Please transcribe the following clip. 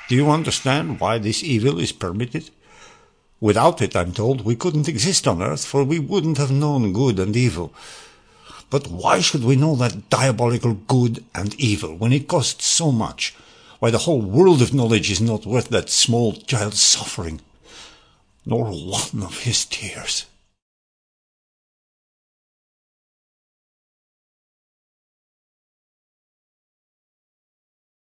Do you understand why this evil is permitted? Without it, I'm told, we couldn't exist on Earth, for we wouldn't have known good and evil. But why should we know that diabolical good and evil when it costs so much? Why, the whole world of knowledge is not worth that small child's suffering, nor one of his tears.